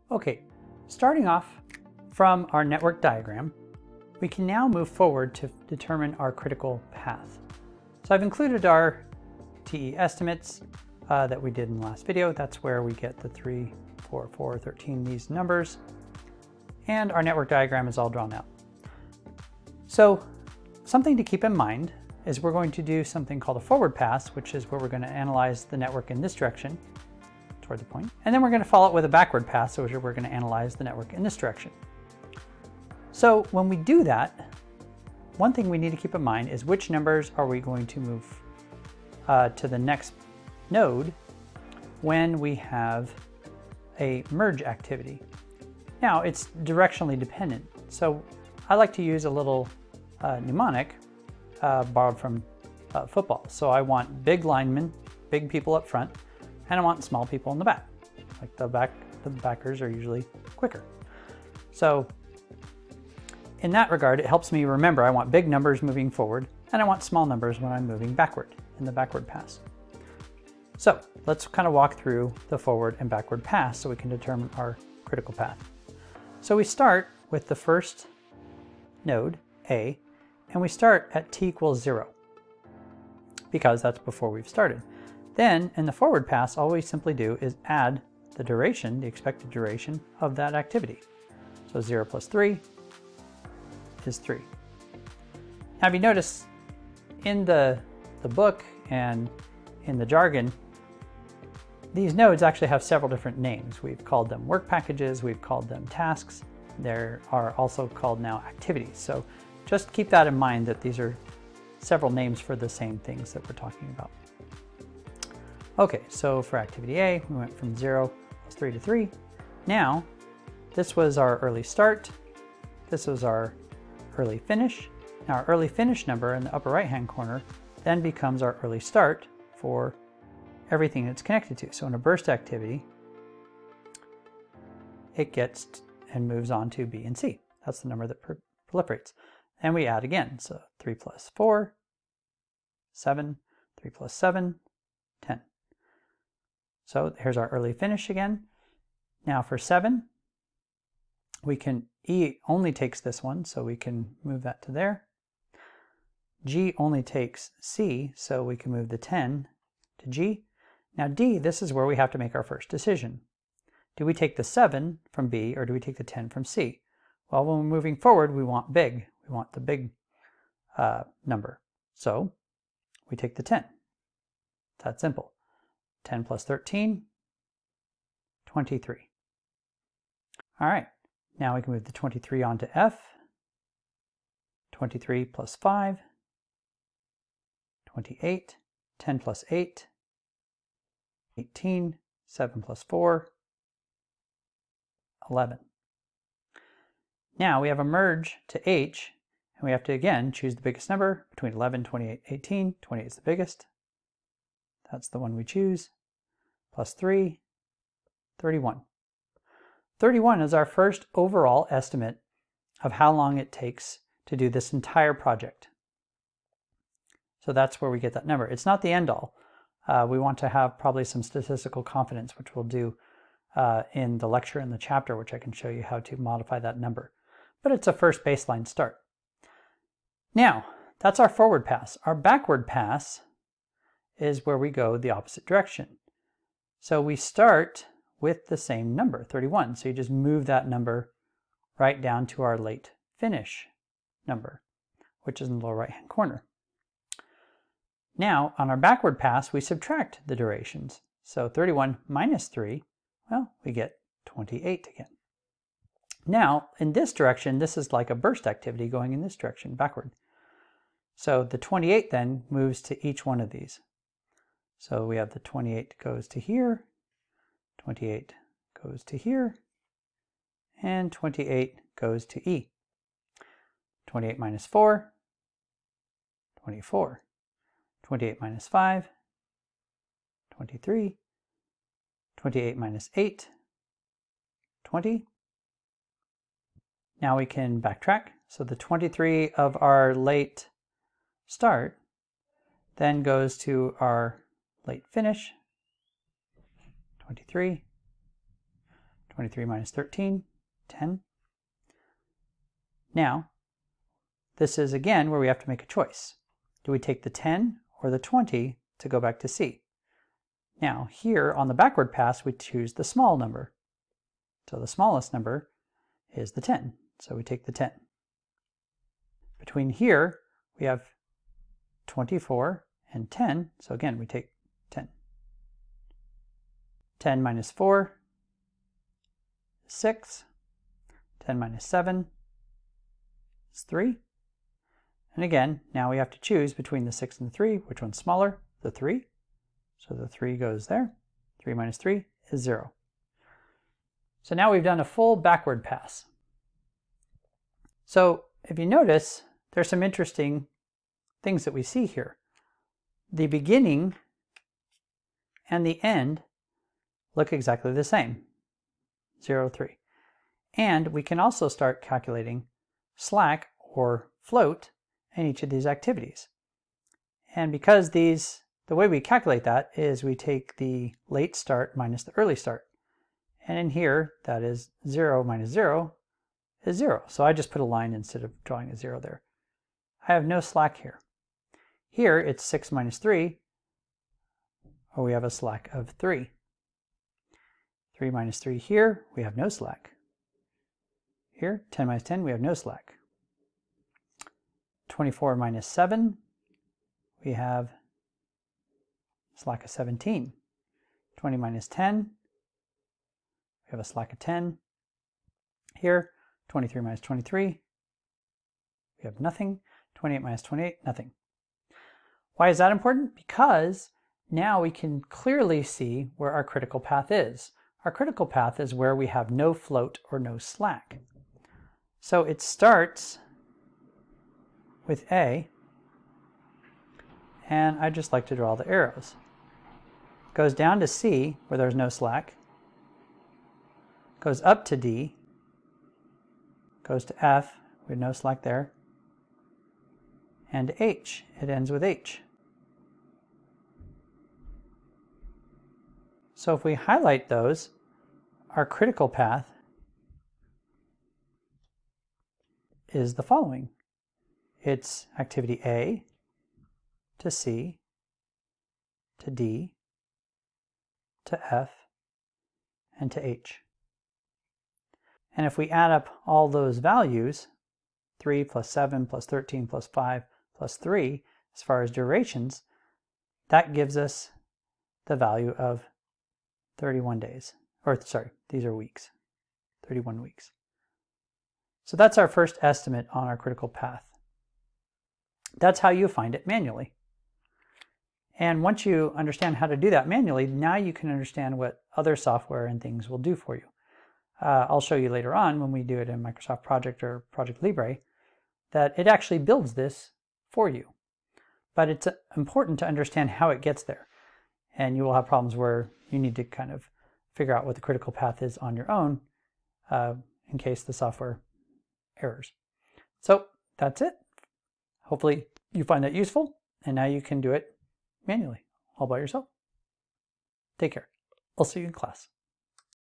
Okay, starting off from our network diagram, we can now move forward to determine our critical path. So I've included our TE estimates that we did in the last video. That's where we get the 3, 4, 4, 13, these numbers. And our network diagram is all drawn out. So something to keep in mind is we're going to do something called a forward pass, which is where we're going to analyze the network in this direction toward the point. And then we're going to follow it with a backward pass, so we're going to analyze the network in this direction. So when we do that, one thing we need to keep in mind is which numbers are we going to move to the next node when we have a merge activity. Now it's directionally dependent. So I like to use a little mnemonic borrowed from football. So I want big linemen, big people up front, and I want small people in the back. Like the backers are usually quicker. So in that regard, it helps me remember I want big numbers moving forward, and I want small numbers when I'm moving backward in the backward pass. So let's kind of walk through the forward and backward pass so we can determine our critical path. So we start with the first node, A, and we start at t equals 0 because that's before we've started. Then in the forward pass, all we simply do is add the duration, the expected duration of that activity. So 0 plus 3 is 3. Now if you notice in the book and in the jargon, these nodes actually have several different names. We've called them work packages, we've called them tasks. There are also called now activities. So just keep that in mind that these are several names for the same things that we're talking about. Okay, so for activity A, we went from 0 plus 3 to 3. Now, this was our early start. This was our early finish. Now our early finish number in the upper right-hand corner then becomes our early start for everything it's connected to. So in a burst activity, it gets and moves on to B and C. That's the number that proliferates. And we add again. So 3 plus 4, 7, 3 plus 7, 10. So here's our early finish again. Now for 7, we can, E only takes this one, so we can move that to there. G only takes C, so we can move the 10 to G. Now D, this is where we have to make our first decision. Do we take the 7 from B or do we take the 10 from C? Well, when we're moving forward, we want big. We want the big number. So we take the 10. It's that simple. 10 plus 13, 23. All right, now we can move the 23 onto F. 23 plus 5, 28, 10 plus 8, 18, 7 plus 4, 11. Now we have a merge to H, and we have to again choose the biggest number between 11, 28, 18. 28 is the biggest. That's the one we choose. Plus 3, 31. 31 is our first overall estimate of how long it takes to do this entire project. So that's where we get that number. It's not the end all. We want to have probably some statistical confidence, which we'll do in the lecture in the chapter, which I can show you how to modify that number. But it's a first baseline start. Now, that's our forward pass. Our backward pass is where we go the opposite direction. So we start with the same number, 31. So you just move that number right down to our late finish number, which is in the lower right-hand corner. Now, on our backward pass, we subtract the durations. So 31 minus 3, well, we get 28 again. Now, in this direction, this is like a burst activity going in this direction, backward. So the 28 then moves to each one of these. So we have the 28 goes to here, 28 goes to here, and 28 goes to E. 28 minus 4, 24. 28 minus 5, 23. 28 minus 8, 20. Now we can backtrack. So the 23 of our late start then goes to our late finish, 23, 23 minus 13, 10. Now, this is again where we have to make a choice. Do we take the 10 or the 20 to go back to C? Now, here on the backward pass, we choose the small number. So the smallest number is the 10. So we take the 10. Between here, we have 24 and 10. So again, we take 10. 10 minus 4 is 6. 10 minus 7 is 3. And again, now we have to choose between the 6 and the 3. Which one's smaller? The 3. So the 3 goes there. 3 minus 3 is 0. So now we've done a full backward pass. So if you notice, there's some interesting things that we see here. The beginning and the end look exactly the same, 0, 3. And we can also start calculating slack or float in each of these activities. And because the way we calculate that is we take the late start minus the early start. And in here, that is 0 minus 0 is 0. So I just put a line instead of drawing a 0 there. I have no slack here. Here, it's 6 minus 3, or we have a slack of 3. 3 minus 3 here, we have no slack. Here, 10 minus 10, we have no slack. 24 minus 7, we have slack of 17. 20 minus 10, we have a slack of 10. Here, 23 minus 23, we have nothing. 28 minus 28, nothing. Why is that important? Because now we can clearly see where our critical path is. Our critical path is where we have no float or no slack. So it starts with A, and I just like to draw the arrows. Goes down to C, where there's no slack, goes up to D, goes to F, with no slack there, and H. It ends with H. So if we highlight those, our critical path is the following. It's activity A to C to D to F and to H. And if we add up all those values, 3 plus 7 plus 13 plus 5 plus 3, as far as durations, that gives us the value of 31 days. Or sorry, these are weeks, 31 weeks. So that's our first estimate on our critical path. That's how you find it manually. And once you understand how to do that manually, now you can understand what other software and things will do for you. I'll show you later on when we do it in Microsoft Project or Project Libre that it actually builds this for you. But it's important to understand how it gets there. And you will have problems where you need to kind of figure out what the critical path is on your own in case the software errors. So that's it. Hopefully you find that useful, and now you can do it manually all by yourself. Take care. I'll see you in class.